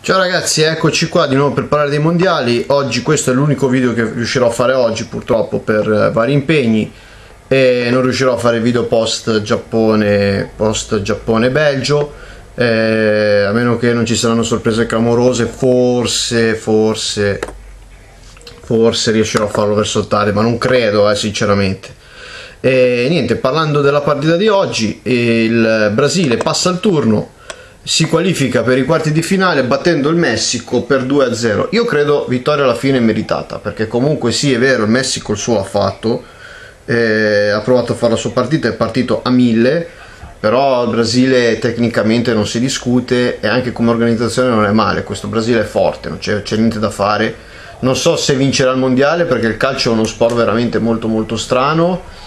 Ciao ragazzi, eccoci qua di nuovo per parlare dei mondiali. Oggi questo è l'unico video che riuscirò a fare oggi, purtroppo per vari impegni, e non riuscirò a fare video post Giappone-Belgio, a meno che non ci saranno sorprese clamorose. Forse riuscirò a farlo verso il tardi, ma non credo, sinceramente. E niente, parlando della partita di oggi, il Brasile passa il turno, si qualifica per i quarti di finale battendo il Messico per 2-0. Io credo vittoria alla fine meritata, perché comunque sì, è vero, il Messico il suo ha fatto, ha provato a fare la sua partita, è partito a 1000, però il Brasile tecnicamente non si discute e anche come organizzazione non è male. Questo Brasile è forte, non c'è niente da fare. Non so se vincerà il mondiale, perché il calcio è uno sport veramente molto strano,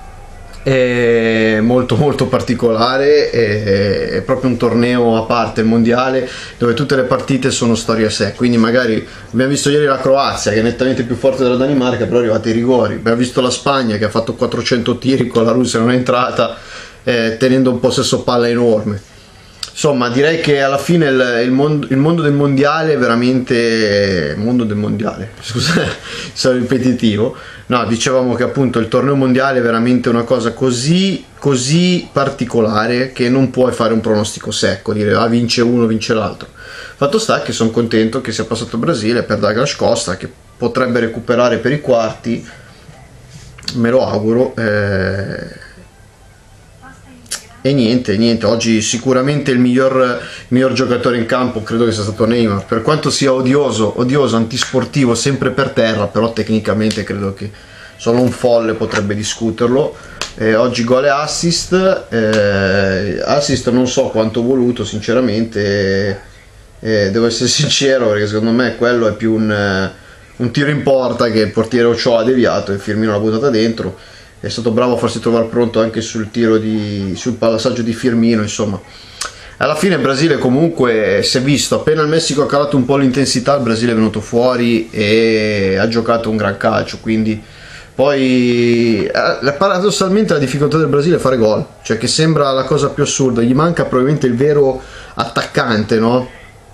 è molto particolare, è proprio un torneo a parte il mondiale, dove tutte le partite sono storia a sé. Quindi magari abbiamo visto ieri la Croazia, che è nettamente più forte della Danimarca, però è arrivata ai rigori. Abbiamo visto la Spagna, che ha fatto 400 tiri con la Russia, non è entrata, tenendo un possesso palla enorme. Insomma, direi che alla fine il mondo del mondiale è veramente... scusa, sono ripetitivo. No, dicevamo che appunto il torneo mondiale è veramente una cosa così particolare che non puoi fare un pronostico secco, dire vince uno, vince l'altro. Fatto sta che sono contento che sia passato il Brasile per Douglas Costa, che potrebbe recuperare per i quarti, me lo auguro. E niente, oggi sicuramente il miglior giocatore in campo credo che sia stato Neymar, per quanto sia odioso, antisportivo, sempre per terra, però tecnicamente credo che solo un folle potrebbe discuterlo. Oggi gol e assist, non so quanto voluto sinceramente, devo essere sincero, perché secondo me quello è più un tiro in porta che il portiere Ochoa ha deviato e Firmino l'ha buttata dentro. È stato bravo a farsi trovare pronto anche sul passaggio di Firmino. Insomma, alla fine il Brasile comunque si è visto, appena il Messico ha calato un po' l'intensità, il Brasile è venuto fuori e ha giocato un gran calcio. Quindi poi paradossalmente la difficoltà del Brasile è fare gol, cioè che sembra la cosa più assurda, gli manca probabilmente il vero attaccante, no?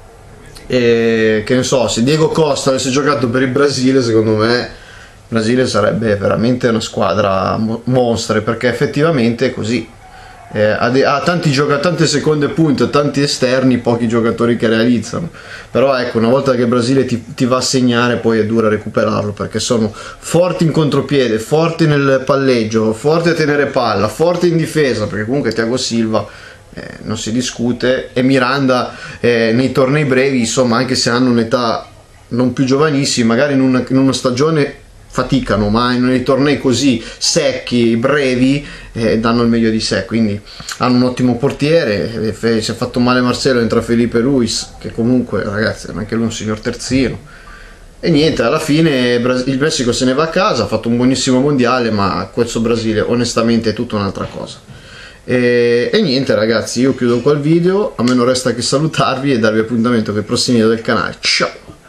E che ne so, se Diego Costa avesse giocato per il Brasile, secondo me Brasile sarebbe veramente una squadra mostra, perché effettivamente è così, ha tante seconde punte, tanti esterni, pochi giocatori che realizzano. Però ecco, una volta che il Brasile ti va a segnare, poi è dura recuperarlo, perché sono forti in contropiede, forti nel palleggio, forti a tenere palla, forti in difesa, perché comunque Thiago Silva non si discute, e Miranda nei tornei brevi, insomma, anche se hanno un'età non più giovanissima, magari in una stagione faticano, ma nei tornei così secchi, brevi, danno il meglio di sé. Quindi hanno un ottimo portiere, si è fatto male Marcelo, entra Felipe Luis, che comunque, ragazzi, è anche lui un signor terzino. E niente, alla fine il Messico se ne va a casa, ha fatto un buonissimo mondiale, ma questo Brasile onestamente è tutta un'altra cosa. E niente ragazzi, io chiudo qua il video, a me non resta che salutarvi e darvi appuntamento per i prossimi video del canale. Ciao!